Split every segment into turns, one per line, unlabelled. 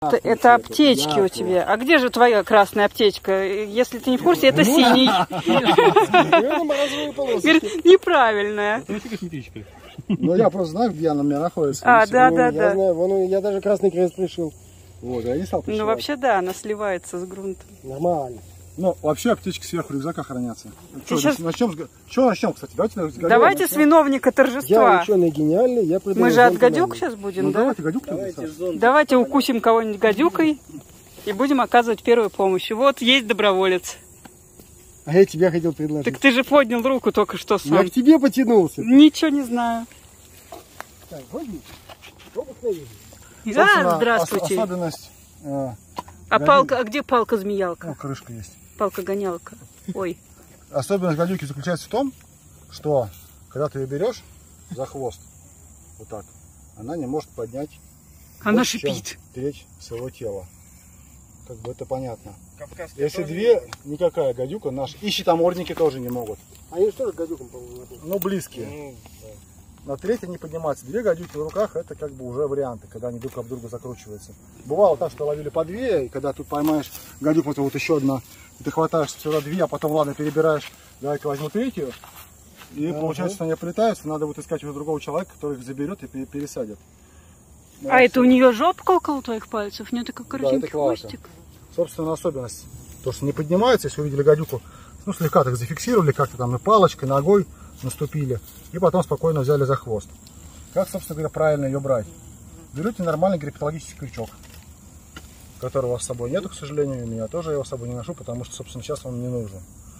Это аптечки у тебя. А где же твоя красная аптечка? Если ты не в курсе, это синий. Говорит, неправильная.
Ну я просто знаю, где она у меня находится.
А, да.
Я даже красный крест пришил.
Вот, я не стал пришивать.
Ну вообще да, она сливается с грунтом.
Нормально.
Ну, вообще аптечки сверху рюкзака хранятся.
Сейчас...
Начнем, кстати?
Давайте с виновника
Я
торжества.
ученый гениальный, я
Мы же от гадюк сейчас будем,
Ну,
да?
давайте гадюк.
Давайте укусим кого-нибудь гадюкой и будем оказывать первую помощь. Вот есть доброволец.
А я тебя хотел предложить.
Так ты же поднял руку только что сам.
Я к тебе потянулся.
Ничего не знаю.
Так, возьми. Обыкновенно.
Да, здравствуйте.
Особенность...
А палка, а где палка-змеялка?
Ну, крышка есть.
Палка-гонялка. Ой.
Особенность гадюки заключается в том, что когда ты ее берешь за хвост, вот так, она не может поднять
Она
больше, чем
шипит.
треть своего тела. Как бы это понятно. Если две, никакая гадюка наша. И щитомордники тоже не могут.
Они же тоже гадюкам, по-моему,
Ну, близкие. На треть они поднимаются. Две гадюки в руках, это как бы уже варианты, когда они друг об друга закручиваются. Бывало так, что ловили по две, и когда тут поймаешь гадюку, вот еще одна, и ты хватаешь всегда две, а потом, ладно, перебираешь, давай-ка возьму третью, и получается, что они оплетаются, надо вот искать уже другого человека, который их заберет и пересадит. Ну,
А это у нее жопка около твоих пальцев? У нее такой коротенький хвостик.
Собственно, особенность, то, что не поднимается, если увидели гадюку, ну, слегка так зафиксировали, как-то там и палочкой, ногой наступили, и потом спокойно взяли за хвост. Как, собственно говоря, правильно ее брать? Берете нормальный герпетологический крючок, которого у вас с собой нету, к сожалению, у меня тоже я его с собой не ношу, потому что, собственно, сейчас он не нужен.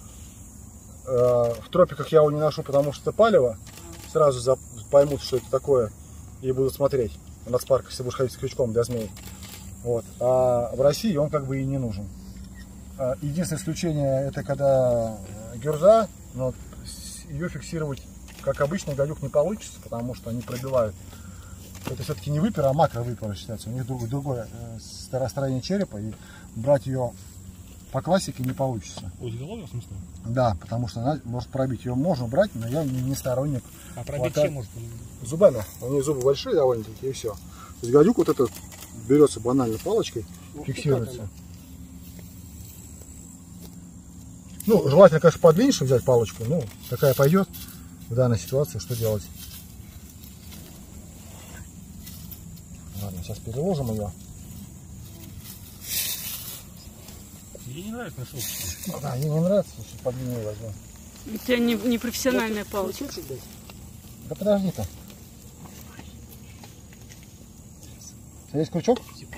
В тропиках я его не ношу, потому что это палево, сразу поймут, что это такое, и будут смотреть. В нацпарках, если будешь ходить с крючком для змей. Вот. А в России он как бы и не нужен. Единственное исключение, это когда гюрза, но ее фиксировать, как обычно, гадюк не получится, потому что они пробивают. Это все-таки не выпер, а макровыпер считается. У них другое строение черепа, и брать ее по классике не получится.
Узеловье, в смысле?
Да, потому что она может пробить. Ее можно брать, но я не сторонник.
А пробить чем может?
Зубами. У нее зубы большие довольно-таки, и все. То есть гадюк вот это берется банально палочкой, фиксируется. Ну, желательно, конечно, подлиннее взять палочку. Ну, такая пойдет в данной ситуации, что делать? Ладно, сейчас переложим ее.
Ей не нравится на шелк.
Да, ей не нравится, чуть подлиннее возьму.
У тебя не профессиональная палочка.
Да подожди-то. Есть крючок?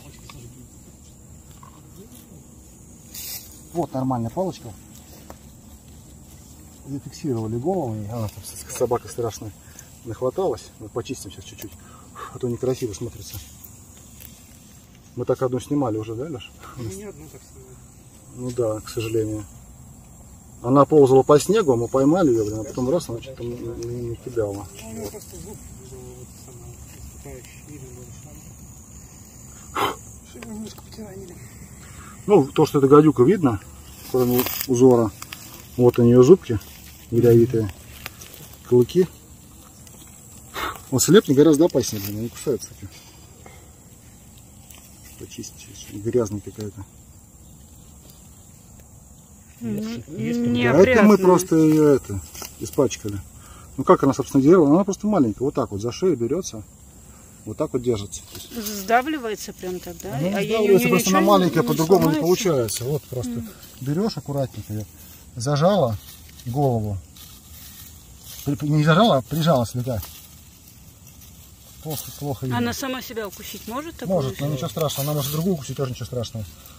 Вот нормальная палочка. Зафиксировали голову, и она там собака страшная нахваталась. Вот почистим сейчас чуть-чуть, а то некрасиво смотрится. Мы так одну снимали уже, да, Леш?
Не одну так снимали.
Ну да, к сожалению. Она ползала по снегу, а мы поймали ее, блин, а потом раз, она что-то не кидала. Вот. Ну, то, что это гадюка, видно, кроме узора. Вот у нее зубки ядовитые, клыки. Вот слепни гораздо опаснее, блин, они кусаются. Почистить, грязная какая-то.
Это
мы просто ее испачкали. Ну как она, собственно, делала? Она просто маленькая, вот так вот за шею берется, вот так вот держится.
Сдавливается прям так, да?
Ну,
А
сдавливается, просто она маленькая, по-другому не
сломается?
получается. Вот просто берешь аккуратненько ее, зажала голову, не зажала, а прижала слегка. Плохо видно.
Она сама себя укусить может?
Может, но ничего страшного. Она может другую укусить, тоже ничего страшного.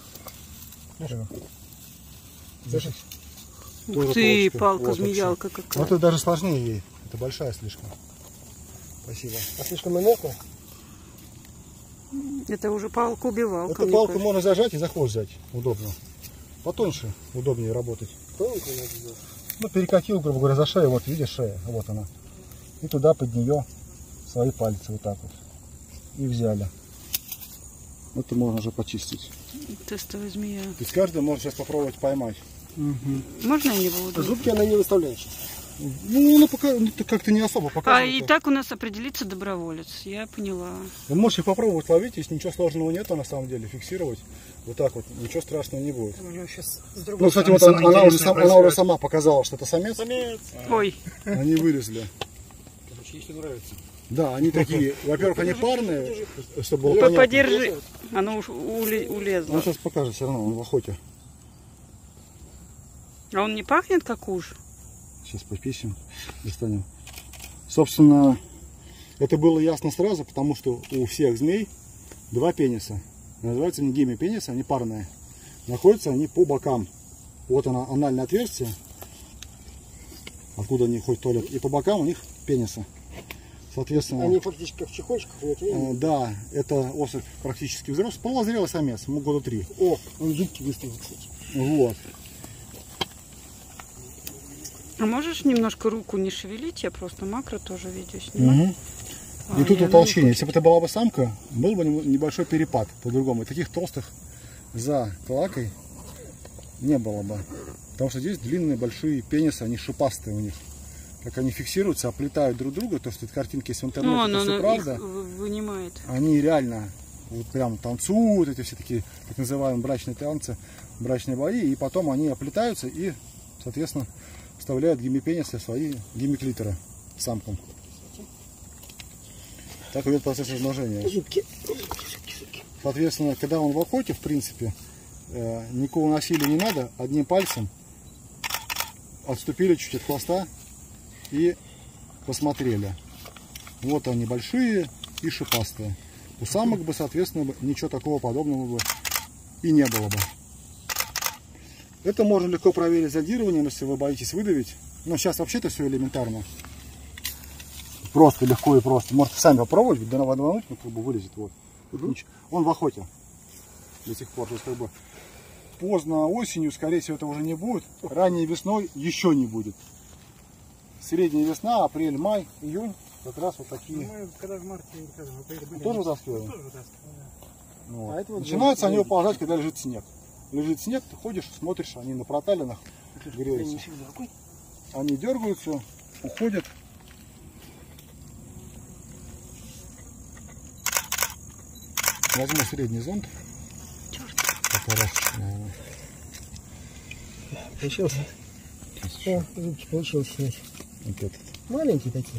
Ух ты, палка-змеялка какая.
Вот это даже сложнее ей. Это большая слишком. Спасибо.
А слишком мелко?
Это уже палка-убивалка.
Эту палку можно зажать и за хвост взять. Удобно. Потоньше удобнее работать.
Тонко надо сделать.
Ну, перекатил, грубо говоря, за шею. Вот, видишь, шея. Вот она. И туда под нее свои пальцы вот так вот. И взяли. Это можно уже почистить.
Тестовая змея.
То есть каждый может сейчас попробовать поймать.
Можно я не буду?
Зубки она не выставляет.
Ну, она пока как-то не особо
А
показывает.
и так у нас определится доброволец, я поняла.
Вы можете попробовать ловить, если ничего сложного нету на самом деле, фиксировать. Вот так вот, ничего страшного не будет.
У него сейчас с
Ну, кстати, вот она уже сама показала, что это самец.
Самец.
Ой,
Они вылезли.
Короче, если нравится.
Да, они такие, во-первых, они парные, чтобы было понятно.
подержи. Оно уж
Он
улезло.
сейчас покажет, все равно, он в охоте.
А он не пахнет как уж?
Сейчас пописим, достанем. Собственно, это было ясно сразу, потому что у всех змей два пениса. Называются они гемипенисы, они парные. Находятся они по бокам. Вот оно, анальное отверстие, откуда они ходят в туалет. И по бокам у них пенисы. Соответственно,
Они фактически как в чехольчиках.
да, это особь практически взрослый, полозрелый самец, ему года 3.
О, он зубки выставил, кстати.
Вот.
А можешь немножко руку не шевелить? Я просто макро тоже видео снимаю.
И тут утолщение. Если бы это была бы самка, был бы небольшой перепад по-другому. И таких толстых за клакой не было бы. Потому что здесь длинные большие пенисы, они шипастые у них. Как они фиксируются, оплетают друг друга. То, что картинки есть в интернете,
Ну,
это
она
все правда.
их вынимает.
Они реально вот прям танцуют, эти все такие так называемые брачные танцы, брачные бои. И потом они оплетаются и, соответственно, вставляют гемипенисы в свои гемиклиторы самкам. Так идет процесс размножения.
Зубки.
Соответственно, когда он в охоте, в принципе, никакого насилия не надо. Одним пальцем отступили чуть от хвоста и посмотрели. Вот они большие и шипастые. У самок бы, соответственно, ничего такого подобного бы и не было бы. Это можно легко проверить зондированием, если вы боитесь выдавить. Но сейчас вообще-то все элементарно. Просто, легко и просто. Можете сами попробовать, да на воду как бы вылезет. Вот. Он в охоте до сих пор. То есть, как бы, поздно осенью, скорее всего, это уже не будет. Ранней весной еще не будет. Средняя весна, апрель, май, июнь. Как раз вот такие.
Мы когда в марте были,
Тоже вытаскиваем?
тоже вытаскиваем, да.
Вот.
А это вот
Начинаются они выползать, когда лежит снег. Лежит снег, ты ходишь, смотришь, они на проталинах греются. Они дергаются, уходят. Возьму средний зонт. Полторашечка, наверное.
Получился? О, зубки получилось снять.
Вот этот.
Маленькие такие.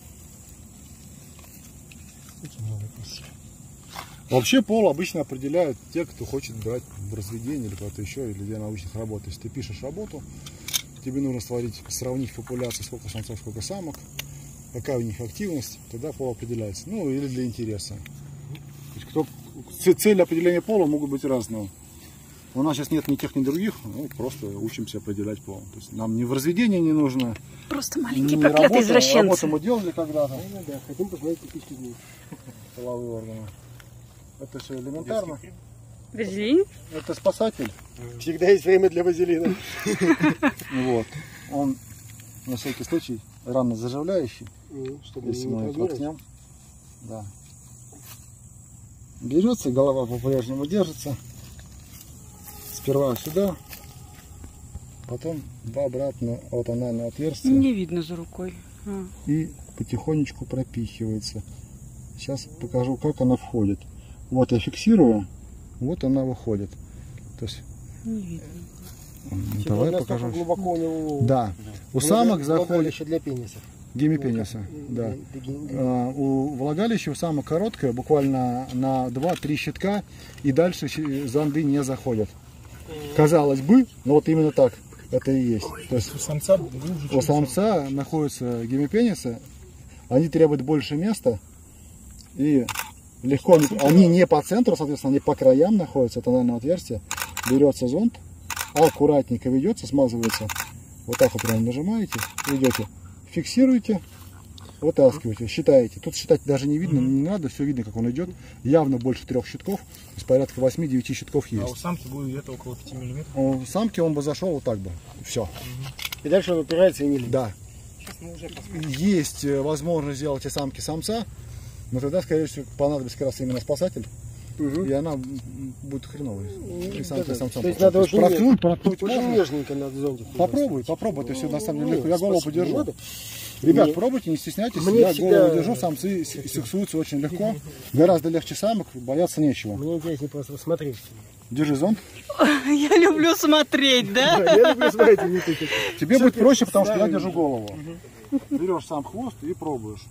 Очень много красиво.
Вообще пол обычно определяют те, кто хочет брать в разведение или куда-то еще, или для научных работ. Если ты пишешь работу, тебе нужно сравнить популяцию, сколько самцов, сколько самок, какая у них активность, тогда пол определяется. Ну, или для интереса. То есть, цели определения пола могут быть разные. У нас сейчас нет ни тех, ни других, ну, просто учимся определять пол. То есть нам ни в разведении не нужно,
Просто
ни
маленькие проклятые извращенцы.
Работу мы делали когда-то,
Ну да, хотим посмотреть пиписьки дней.
половые органы. Это все элементарно.
Вазелин?
Это спасатель.
Всегда есть время для вазелина.
Вот. Он на всякий случай рано заживляющий.
Чтобы
Если
не
мы его
травмировать.
воткнем. Да. Берется, голова по-прежнему держится. Сперва сюда, потом обратно от анального отверстия.
Не видно за рукой. А.
И потихонечку пропихивается. Сейчас покажу, как она входит. Вот я фиксирую, вот она выходит. То есть,
Не видно.
давай
Насколько
покажу.
глубоко у него
Да, у самок заходит
влагалище для пениса.
гемипениса. Да. У влагалища у самок короткое, буквально на 2-3 щитка, и дальше зонды не заходят. Казалось бы, но вот именно так это и есть. То есть
У самца глубже,
у самца находятся гемипенисы, они требуют больше места, и легко, они не по центру, соответственно, они по краям находятся, это анальное отверстие. Берется зонд, аккуратненько ведется, смазывается, вот так вот прям нажимаете, ведете, фиксируете, вытаскиваете, считаете. Тут считать даже не видно, не надо, все видно, как он идет. Явно больше 3 щитков, то есть порядка 8-9 щитков
А у
есть.
самки будет где-то около 5 мм.
У самки он бы зашел вот так бы, все.
И дальше он упирается и не лезет.
Да.
Сейчас мы уже посмотрим.
Есть возможность сделать и самки самца, но тогда, скорее всего, понадобится как раз именно спасатель, и она будет хреново. И
Да, да.
самцом.
То есть надо очень
проткнуть
очень
можно.
нежненько надо зонтик.
Попробуй, это все на самом деле легко. Я голову
спасибо,
подержу.
надо.
Ребят,
Мне-
пробуйте, не стесняйтесь.
Мне
Я
всегда-
голову держу, самцы сексуются очень легко. Гораздо легче самок, бояться нечего.
Мне интереснее просто смотреть.
Держи зонт.
Я люблю смотреть, да?
Я люблю смотреть, не тыкать.
Тебе будет проще, потому что я держу голову. Берешь сам хвост и пробуешь.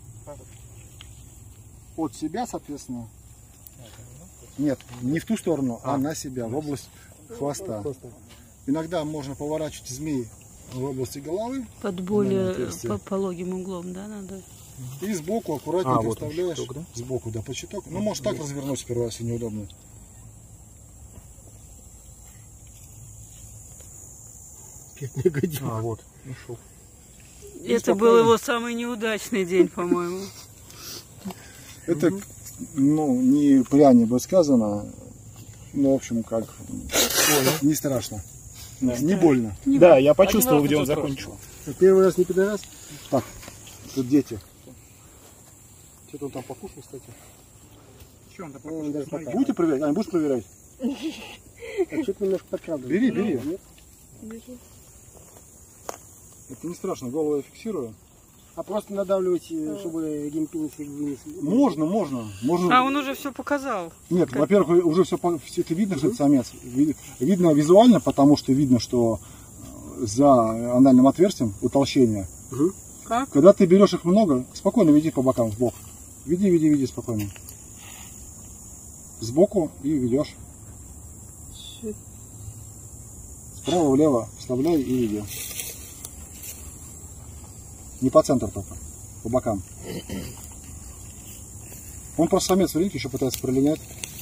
От себя, соответственно. Нет, не в ту сторону, а на себя, в область хвоста. Иногда можно поворачивать змеи в области головы.
Под более
отверстие.
пологим углом, да, надо?
И сбоку аккуратненько
вот он,
вставляешь.
щиток, да?
Сбоку, да, под щиток. Ну, можешь так развернуть сперва, если неудобно.
Не годится.
Вот, нашел.
Это был его самый неудачный день, по-моему.
Это, ну, не пряне бы сказано, но, в общем, как, не страшно. Не больно.
Да, я почувствовал, где он закончил. Первый раз не пидорас?
Так, тут дети.
Что-то он там покушал, кстати.
Что он там
Он даже пока.
Будете проверять? Ань, будешь проверять?
А что-то немножко подкрадывает.
Бери, бери.
Нет?
Это не страшно, голову я фиксирую.
А просто надавливать, чтобы один пенис вынес.
Можно.
А он уже все показал.
Нет, во-первых, уже все это видно, что это самец. Видно визуально, потому что видно, что за анальным отверстием утолщение.
Угу.
Как?
Когда ты берешь их много, спокойно веди по бокам, в бок. Веди спокойно. Сбоку и ведешь. Справа, влево, вставляй и веди. Не по центру только, по бокам. Он просто самец, видите, еще пытается пролинять.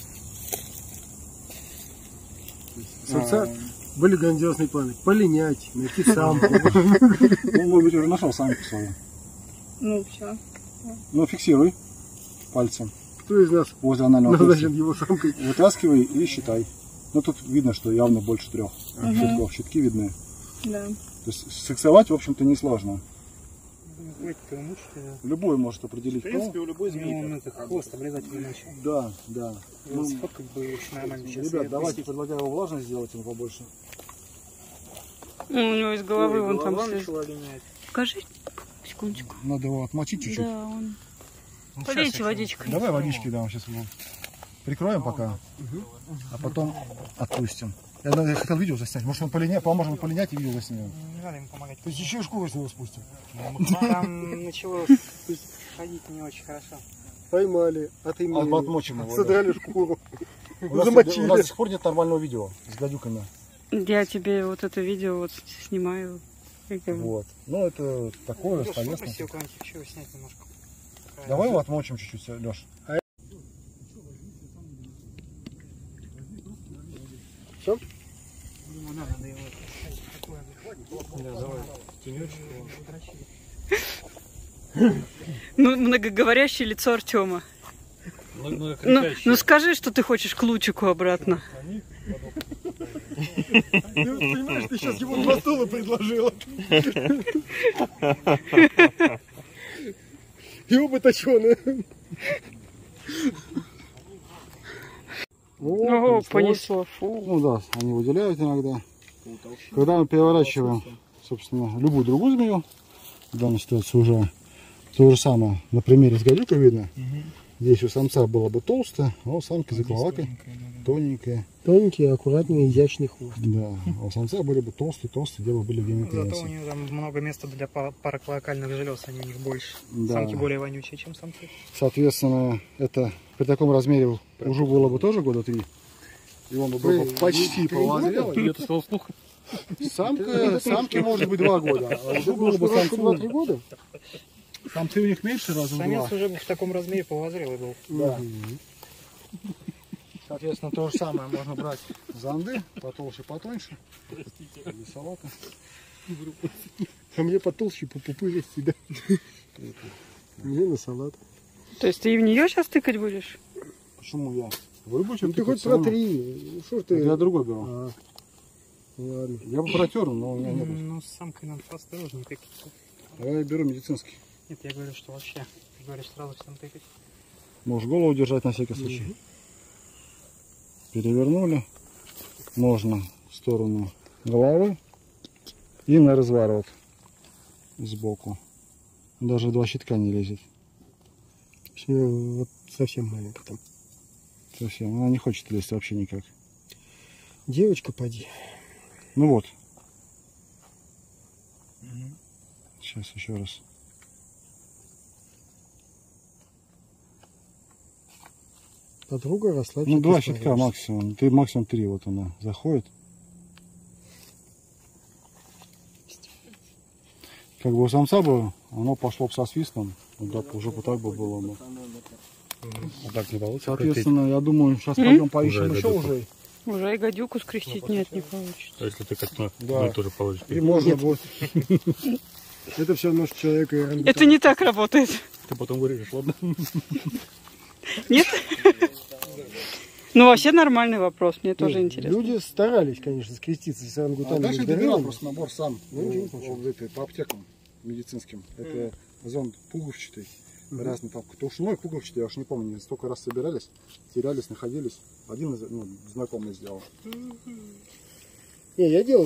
Самца были грандиозные планы. Полинять, найти самку.
Он, может быть, уже нашел самку свою.
Ну, все.
Ну, фиксируй пальцем
Кто из нас
возле анального
назначен
отверстия.
его самкой?
Вытаскивай и считай. Ну, тут видно, что явно больше 3 щитков. Щитки видны.
Да.
То есть сексовать, в общем-то, несложно.
Хватит мучить.
Любой может определить.
В принципе, у любой змеи он это хвост обрезать иначе.
Да, да.
Ну, сфоткать бы очень нормально сейчас.
Ребят, давайте предлагаю его влажность сделать ему побольше.
Ну, у него из головы вон там
голова
слез.
начала линять.
Покажи, секундочку.
Надо его отмочить чуть-чуть.
Да, он. Полейте водичкой.
Давай водички, да, сейчас его прикроем пока, а потом отпустим. Я хотел видео заснять. Может, он полиняет, поможем полинять и видео заснимем.
Не надо ему помогать.
То есть еще и шкуру с него спустим.
Там начало ходить не очень хорошо.
Поймали, отымели,
Отмочим его. Да.
содрали шкуру.
У нас
Замочили.
до сих пор нет нормального видео с гадюками.
Я тебе вот это видео вот снимаю.
Вот. Ну, это такое,
Лёш,
словесно.
попроси у кого-нибудь еще снять немножко.
Давай его отмочим чуть-чуть, Леш.
Думаю, надо его такое. Да, давай. Тенечек.
Ну, многоговорящее лицо Артема. Ну скажи, что ты хочешь к лучику обратно.
Ты понимаешь, ты сейчас ему 2 стула предложила. И оба точеные.
Ого, понесло. Фу.
Ну да, они выделяют иногда. Когда мы переворачиваем, собственно, любую другую змею, в данной ситуации уже то же самое. На примере с гадюкой видно. Здесь у самца было бы толстое, а у самки закловакой тоненькая.
Тоненький, аккуратный, изящный хвост.
Да, а у самца были бы толстые, где бы были
Зато у
гематоенсы.
него там много места для параклоакальных желез, они у них больше.
Да.
Самки более вонючие, чем самцы.
Соответственно, это при таком размере уже было бы тоже года 3. И он бы был бы почти повозрел.
Это стало слух.
Самке может быть 2 года, а уже было бы самцу
2-3 года?
Самцы у них меньше раза в 2.
Самец уже в таком размере повозрелый был.
Да. Соответственно, то же самое можно брать занды, потолще, потоньше. Или салаты.
А мне потолще, популистей, да? Мне на салат.
То есть ты и в нее сейчас тыкать будешь?
Почему я? Вы будете
Ну ты хоть
тыкать, всё равно.
протри. Ну что ж ты?
Я другой беру.
А, ладно.
Я бы протер, но у меня нет.
Ну, с самкой надо поосторожнее тыкать.
А я беру медицинский.
Нет, я говорю, что вообще. Ты говоришь, сразу всем тыкать.
Можешь голову держать на всякий случай. перевернули. Можно в сторону головы и на разворот сбоку. Даже 2 щитка не лезет.
Вот совсем маленько там.
Совсем. Она не хочет лезть вообще никак.
Девочка, поди.
Ну вот. Сейчас еще раз.
Подруга росла.
Ну, 2 щитка максимум. Ты максимум 3 вот она заходит. Как бы у самца бы оно пошло бы со свистом, да, уже бы так бы было бы.
А так не получится.
Соответственно, я думаю, сейчас пойдем поищем
Уже
еще
гадюку.
уже.
Уже и гадюку скрестить нет, не получится.
А если ты как на
Да.
тоже положишь?
И можно будет.
Это все нож человека и орангутана.
Это не так работает.
Ты потом вырежешь, ладно?
Нет? Ну, вообще нормальный вопрос, мне тоже интересно.
Люди старались, конечно, скреститься с
А
орангутанами.
дальше
и
ты берешь
гориллами.
просто набор сам по аптекам медицинским. Это зонд пуговчатый, разный толщиной пуговчатый, я уж не помню, столько раз собирались, терялись, находились. Один знакомый сделал.
Не, я делал.